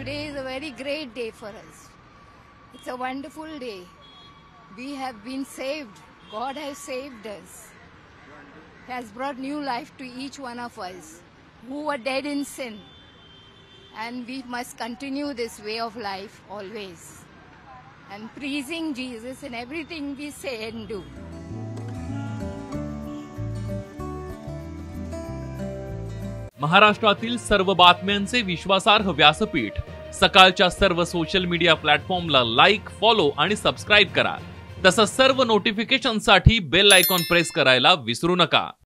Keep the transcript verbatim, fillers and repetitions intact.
today is a very great day for us. It's a wonderful day. We have been saved. God has saved us. He has brought new life to each one of us who were dead in sin. And we must continue this way of life always. And praising Jesus in everything we say and do. महाराष्ट्रातील सर्व बातम्यांचे विश्वासार्ह व्यासपीठ सकाळच्या सर्व social media प्लॅटफॉर्मला like, follow आणि subscribe करा. तसंच सर्व नोटिफिकेशनसाठी बेल आयकॉन प्रेस करायला विसरू नका.